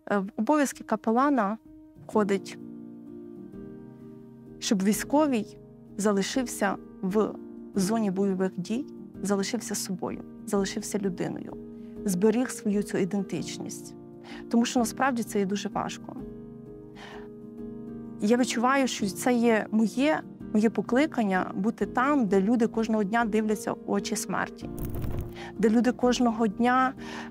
В обов'язки капелана входить, щоб військовий залишився в зоні бойових дій, залишився собою, залишився людиною, зберіг свою цю ідентичність. Тому що насправді це є дуже важко. Я відчуваю, що це є моє покликання бути там, де люди кожного дня дивляться в очі смерті. Де люди кожного дня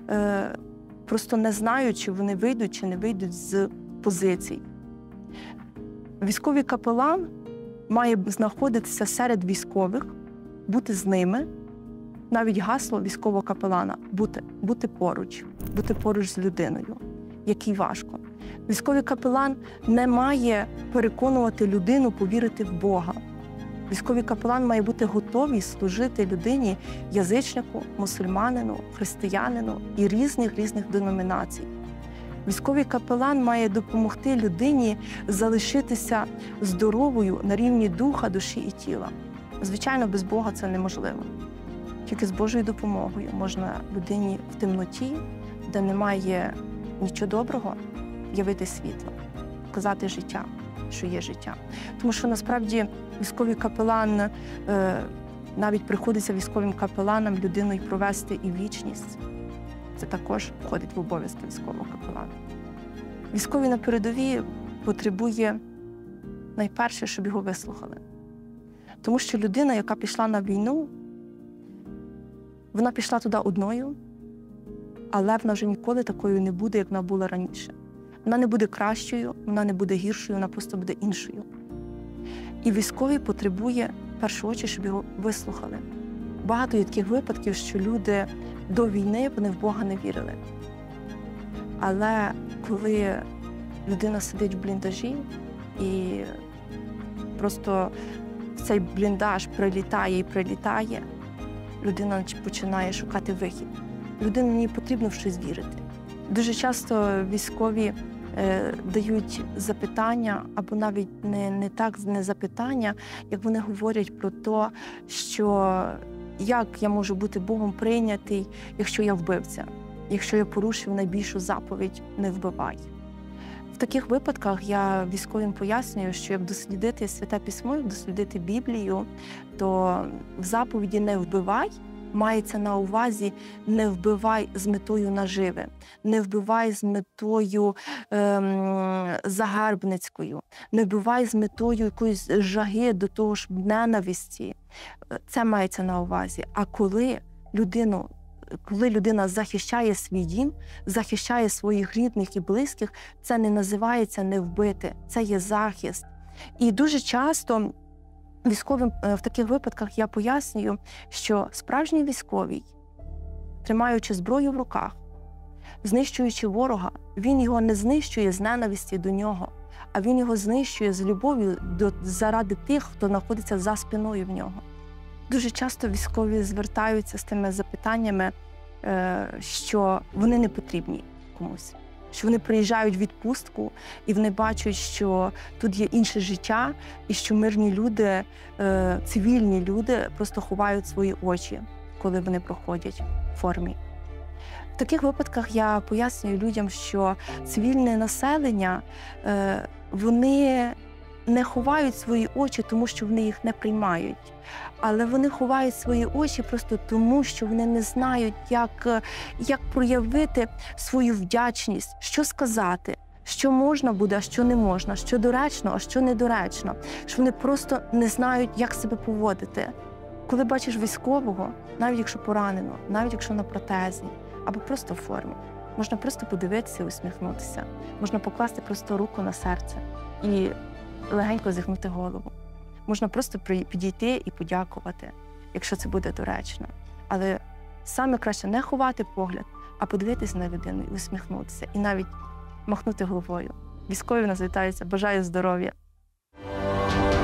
просто не знають, чи вони вийдуть, чи не вийдуть з позицій. Військовий капелан має знаходитися серед військових, бути з ними. Навіть гасло військового капелана – бути поруч з людиною, якій важко. Військовий капелан не має переконувати людину повірити в Бога. Військовий капелан має бути готовий служити людині, язичнику, мусульманину, християнину і різних деномінацій. Військовий капелан має допомогти людині залишитися здоровою на рівні духа, душі і тіла. Звичайно, без Бога це неможливо. Тільки з Божою допомогою можна людині в темноті, де немає нічого доброго, явити світло, показати життя, що є життя. Тому що насправді військовий капелан, навіть приходиться військовим капеланам людиною провести і вічність. Це також входить в обов'язки військового капелана. Військовий на передовій потребує найперше, щоб його вислухали. Тому що людина, яка пішла на війну, вона пішла туди одною, але вона вже ніколи такою не буде, як вона була раніше. Вона не буде кращою, вона не буде гіршою, вона просто буде іншою. І військовий потребує, в першу чергу, щоб його вислухали. Багато є таких випадків, що люди до війни, вони в Бога не вірили. Але коли людина сидить в бліндажі і просто цей бліндаж прилітає, людина починає шукати вихід. Людині потрібно в щось вірити. Дуже часто військові дають запитання, або навіть не запитання, як вони говорять про те, що як я можу бути Богом прийнятий, якщо я вбивця, якщо я порушив найбільшу заповідь «не вбивай». В таких випадках я військовим пояснюю, що як дослідити Святе Письмо, як дослідити Біблію, то в заповіді «не вбивай» мається на увазі «не вбивай з метою наживи», «не вбивай з метою загарбницькою», «не вбивай з метою якоїсь жаги до того ж ненависті». Це мається на увазі. А коли людина захищає свій дім, захищає своїх рідних і близьких, це не називається «не вбити», це є захист. І дуже часто військовим в таких випадках я пояснюю, що справжній військовий, тримаючи зброю в руках, знищуючи ворога, він його не знищує з ненависті до нього, а він його знищує з любов'ю заради тих, хто знаходиться за спиною в нього. Дуже часто військові звертаються з тими запитаннями, що вони не потрібні комусь, що вони приїжджають в відпустку і вони бачать, що тут є інше життя і що мирні люди, цивільні люди просто ховають свої очі, коли вони проходять в формі. В таких випадках я пояснюю людям, що цивільне населення, вони не ховають свої очі, тому що вони їх не приймають. Але вони ховають свої очі просто тому, що вони не знають, як проявити свою вдячність, що сказати, що можна буде, а що не можна, що доречно, а що недоречно. Що вони просто не знають, як себе поводити. Коли бачиш військового, навіть якщо поранено, навіть якщо на протезі, або просто в формі, можна просто подивитися і усміхнутися. Можна покласти просто руку на серце і легенько зігнути голову. Можна просто підійти і подякувати, якщо це буде доречно. Але саме краще не ховати погляд, а подивитися на людину і усміхнутися, і навіть махнути головою. Військові нас вітаються, бажаю здоров'я.